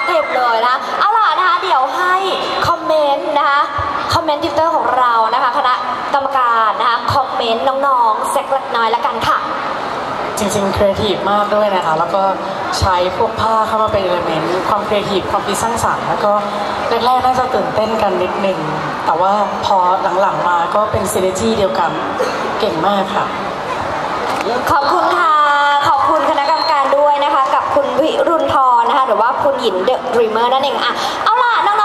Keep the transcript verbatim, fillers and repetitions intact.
เต็มเลยนะเอาล่ะนะคะเดี๋ยวให้คอมเมนต์นะคะคอมเมนต์ทิวเตอร์ของเรานะคะคณะกรรมการนะคะคอมเมนต์น้องๆเซ็กเล็กน้อยละกันค่ะจริงๆครีเอทีฟมากด้วยนะคะแล้วก็ใช้พวกผ้าเข้ามาเป็นเอลิเมนต์ความครีเอทีฟความคิดสร้างสรรค์แล้วก็แรกๆน่าจะตื่นเต้นกันนิดนึงแต่ว่าพอหลังๆมาก็เป็นซีเนจีเดียวกันเก่งมากค่ะขอบคุณค่ะขอบคุณคณะกรรมการด้วยนะคะกับคุณวิรุณธรนะคะหรือว่าคุณหญิงเดอะดรีมเมอร์นั่นเองอ่ะเอาล่ะน้อง